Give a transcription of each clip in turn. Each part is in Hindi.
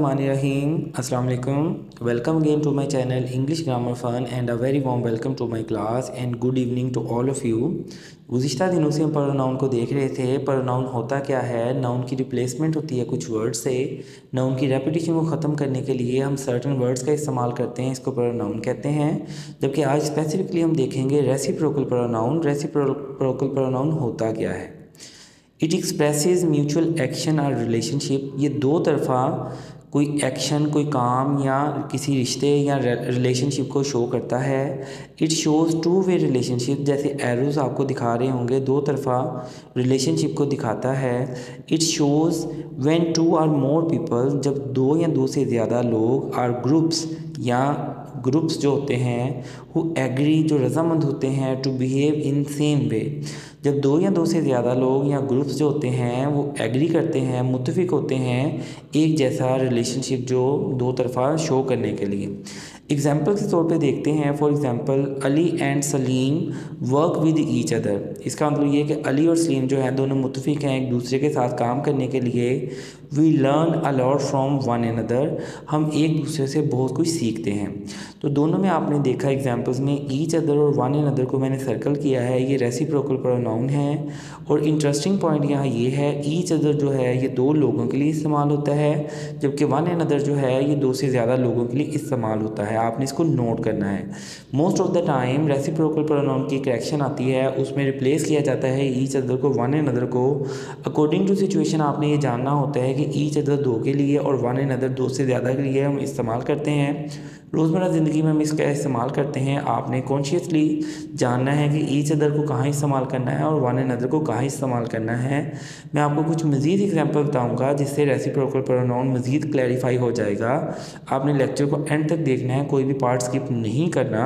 बिस्मिल्लाहिर्रहमानिर्रहीम। अस्सलाम वालेकुम। Welcome again to my channel English grammar fun and a very warm welcome to my class and good evening to all of you. गुज़िश्ता दिनों से हम प्रोनाउन को देख रहे थे। प्रोनाउन होता क्या है? नाउन की रिप्लेसमेंट होती है कुछ वर्ड से। नाउन की रेपिटेशन को ख़त्म करने के लिए हम सर्टन वर्ड्स का इस्तेमाल करते हैं, इसको प्रोनाउन कहते हैं। जबकि आज स्पेसिफिकली हम देखेंगे रेसिप्रोकल प्रोनाउन। रेसिप्रोकल प्रोनाउन होता क्या है? इट एक्सप्रेसेस म्यूचुअल एक्शन और रिलेशनशिप। ये दो तरफ़ा कोई एक्शन, कोई काम या किसी रिश्ते या रिलेशनशिप को शो करता है। It shows two way relationship, जैसे एरोज़ आपको दिखा रहे होंगे, दो तरफ़ा रिलेशनशिप को दिखाता है। इट शोज़ व्हेन टू और मोर पीपल, जब दो या दो से ज़्यादा लोग, और ग्रुप्स या ग्रुप्स जो होते हैं, हु एग्री, जो रजामंद होते हैं, to behave in same way. जब दो या दो से ज़्यादा लोग या ग्रुप्स जो होते हैं वो एग्री करते हैं, मुत्तफिक होते हैं एक जैसा रिलेशनशिप जो दो तरफ़ा शो करने के लिए। एग्जाम्पल के तौर पे देखते हैं। For example, Ali and Salim work with each other. इसका मतलब ये है कि अली और सलीम जो हैं दोनों मुत्तफिक हैं एक दूसरे के साथ काम करने के लिए। We learn a lot from one another, हम एक दूसरे से बहुत कुछ सीखते हैं। तो दोनों में आपने देखा एग्जाम्पल्स में ईच अदर और वन अनदर को मैंने सर्कल किया है, ये रेसिप्रोकल प्रोनाउन है। और इंटरेस्टिंग पॉइंट यहाँ ये है, ईच अदर जो है ये दो लोगों के लिए इस्तेमाल होता है, जबकि वन अनदर जो है ये दो से ज़्यादा लोगों के लिए इस्तेमाल होता है। आपने इसको नोट करना है। Most of the time reciprocal pronoun की करेक्शन आती है, उसमें रिप्लेस किया जाता है ईच अदर को वन अनदर को। अकॉर्डिंग टू सिचुएशन आपने ये जानना होता है कि ईच अदर दो के लिए और वन अनदर दो से ज़्यादा के लिए हम इस्तेमाल करते हैं। रोज़मर्रा ज़िंदगी में हम इसका इस्तेमाल करते हैं। आपने कॉन्शियसली जानना है कि ईच अदर को कहाँ इस्तेमाल करना है और वन अनदर को कहाँ इस्तेमाल करना है। मैं आपको कुछ मज़ीद एग्जांपल बताऊंगा जिससे रेसिप्रोकल प्रोनाउन मज़ीद क्लैरिफाई हो जाएगा। आपने लेक्चर को एंड तक देखना है, कोई भी पार्ट स्किप नहीं करना,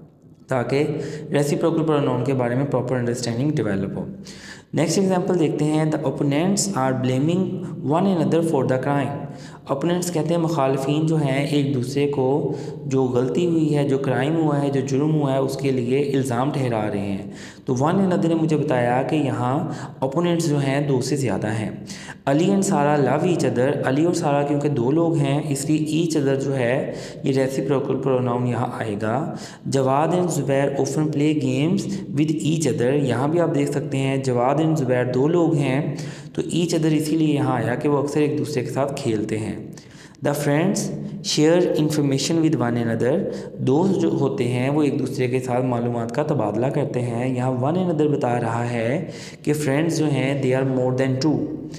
ताकि रेसिप्रोकल प्रोनाउन के बारे में प्रॉपर अंडरस्टैंडिंग डेवलप हो। नेक्स्ट एग्जांपल देखते हैं। The opponents are blaming one another for the crime. Opponents कहते हैं मुखालफिन जो हैं एक दूसरे को जो गलती हुई है, जो क्राइम हुआ है, जो जुर्म हुआ है, उसके लिए इल्ज़ाम ठहरा रहे हैं। तो वन अनदर ने मुझे बताया कि यहाँ ओपोनेंट्स जो हैं दो से ज़्यादा हैं। Ali and Sara love each other. Ali और सारा क्योंकि दो लोग हैं इसलिए ईच अदर जो है ये रेसिप्रोकल प्रोनाउन यहाँ आएगा। Jawad and Zubair often play games with each other. यहाँ भी आप देख सकते हैं जवाद एंड ज़ुबैर दो लोग हैं, तो ईच अदर इसीलिए यहाँ आया कि वो अक्सर एक दूसरे के साथ खेलते हैं। The friends share information with one another. दोस्त जो होते हैं वो एक दूसरे के साथ मालूमात का तबादला करते हैं। यहाँ वन अनदर बता रहा है कि फ्रेंड्स जो हैं they are more than two.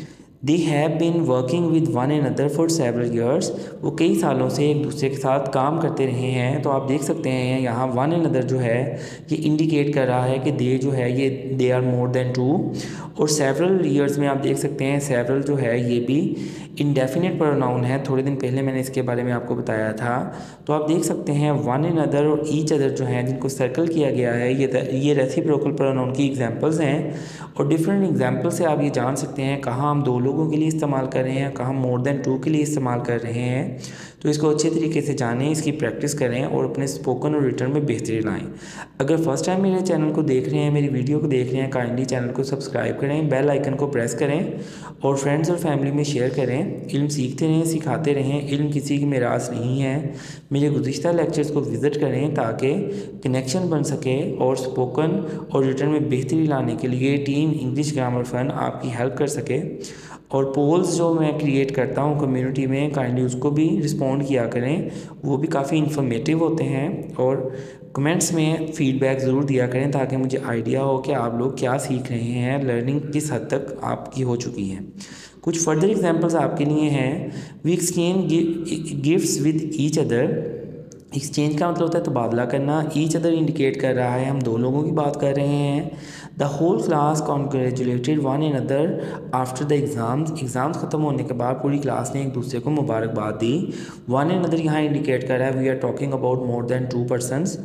They have been working with one another for several years. वो कई सालों से एक दूसरे के साथ काम करते रहे हैं। तो आप देख सकते हैं यहाँ वन अनदर जो है ये इंडिकेट कर रहा है कि दे जो है ये they are more than two. और सेवरल ईयर्स में आप देख सकते हैं सेवरल जो है ये भी इंडेफिनिट प्रोनाउन है। थोड़े दिन पहले मैंने इसके बारे में आपको बताया था। तो आप देख सकते हैं वन अनदर और ईच अदर जो हैं जिनको सर्कल किया गया है ये रेसिप्रोकल प्रोनाउन की एग्जांपल्स हैं। और डिफरेंट एग्जांपल से आप ये जान सकते हैं कहाँ हम दो लोगों के लिए इस्तेमाल कर रहे हैं, कहाँ मोर देन टू के लिए इस्तेमाल कर रहे हैं। तो इसको अच्छे तरीके से जानें, इसकी प्रैक्टिस करें और अपने स्पोकन और रिटर्न में बेहतरी लाएं। अगर फर्स्ट टाइम मेरे चैनल को देख रहे हैं, मेरी वीडियो को देख रहे हैं, काइंडली चैनल को सब्सक्राइब करें, बेल आइकन को प्रेस करें और फ्रेंड्स और फैमिली में शेयर करें। इल्म सीखते रहें, सिखाते रहें। इल्म किसी की मिरास नहीं है। मेरे गुज़िश्ता लेक्चर्स को विज़िट करें ताकि कनेक्शन बन सके और स्पोकन और रिटर्न में बेहतरी लाने के लिए टीम इंग्लिश ग्रामर फन आपकी हेल्प कर सके। और पोल्स जो मैं क्रिएट करता हूँ कम्युनिटी में, काइंडली उसको भी रिस्पॉन्ड किया करें, वो भी काफ़ी इन्फॉर्मेटिव होते हैं। और कमेंट्स में फ़ीडबैक ज़रूर दिया करें ताकि मुझे आइडिया हो कि आप लोग क्या सीख रहे हैं, लर्निंग किस हद तक आपकी हो चुकी है। कुछ फर्दर एग्जांपल्स आपके लिए हैं। We exchange gifts with each other. Exchange का मतलब होता है तबादला करना। ईच अदर इंडिकेट कर रहा है हम दो लोगों की बात कर रहे हैं। The whole class congratulated one another after the exams ख़त्म होने के बाद पूरी क्लास ने एक दूसरे को मुबारकबाद दी। वन अनदर यहाँ इंडिकेट कर रहा है we are talking about more than two persons.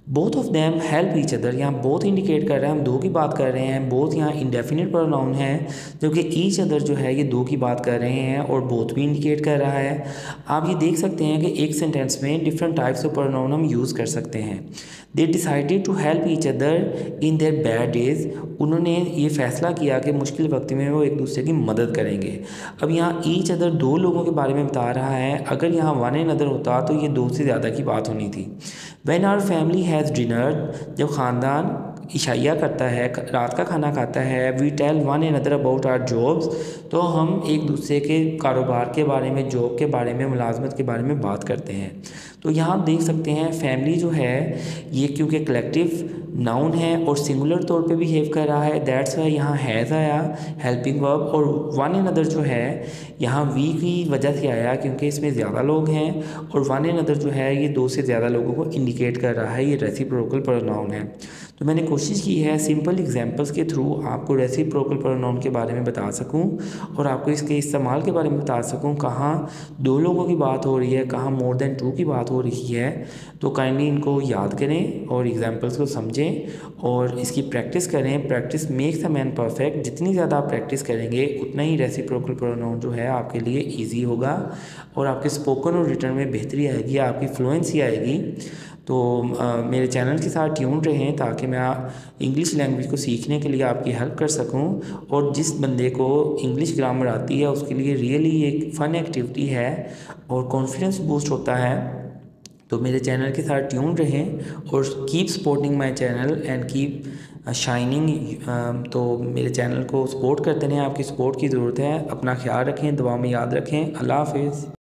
Both of them help each other, यहाँ बोथ इंडिकेट कर रहा है, हम दो की बात कर रहे हैं। बोथ यहाँ इंडेफिनिट प्रोनाउन है, जबकि ईच अदर जो है ये दो की बात कर रहे हैं और बोथ भी इंडिकेट कर रहा है। आप ये देख सकते हैं कि एक सेंटेंस में डिफरेंट टाइप्स ऑफ प्रोनाउन हम यूज़ कर सकते हैं। They decided to help each other in their bad days, उन्होंने ये फैसला किया कि मुश्किल वक्त में वो एक दूसरे की मदद करेंगे। अब यहाँ ईच अदर दो लोगों के बारे में बता रहा है, अगर यहाँ वन एन अदर होता तो ये दो से ज़्यादा की बात होनी थी। When our family has dinner, जब ख़ानदान इशाइया करता है, रात का खाना खाता है, we tell one another about our jobs, तो हम एक दूसरे के कारोबार के बारे में, जॉब के बारे में, मुलाजमत के बारे में बात करते हैं। तो यहाँ आप देख सकते हैं फैमिली जो है ये क्योंकि कलेक्टिव नाउन है और सिंगुलर तौर पे बिहेव कर रहा है, दैट्स वाई यहाँ हैज़ आया हेल्पिंग वर्ब। और वन एन अदर जो है यहाँ वी की वजह से आया क्योंकि इसमें ज़्यादा लोग हैं, और वन एन अदर जो है ये दो से ज़्यादा लोगों को इंडिकेट कर रहा है, ये रेसिप्रोकल प्रोनाउन है। तो मैंने कोशिश की है सिंपल एग्जांपल्स के थ्रू आपको रेसिप्रोकल प्रोनाउन के बारे में बता सकूं और आपको इसके इस्तेमाल के बारे में बता सकूं, कहाँ दो लोगों की बात हो रही है, कहाँ मोर देन टू की बात हो रही है। तो काइंडली इनको याद करें और एग्जांपल्स को समझें और इसकी प्रैक्टिस करें। Practice makes a man perfect, जितनी ज़्यादा आप प्रैक्टिस करेंगे उतना ही रेसिप्रोकल प्रोनाउन जो है आपके लिए ईजी होगा और आपके स्पोकन और रिटन में बेहतरी आएगी, आपकी फ्लुएंसी आएगी। तो मेरे चैनल के साथ ट्यून रहें ताकि मैं इंग्लिश लैंग्वेज को सीखने के लिए आपकी हेल्प कर सकूं, और जिस बंदे को इंग्लिश ग्रामर आती है उसके लिए रियली एक फ़न एक्टिविटी है और कॉन्फिडेंस बूस्ट होता है। तो मेरे चैनल के साथ ट्यून रहें और keep supporting my channel and keep shining. तो मेरे चैनल को सपोर्ट करते रहें, आपकी सपोर्ट की ज़रूरत है। अपना ख्याल रखें, दुआ में याद रखें। अल्लाह हाफिज़।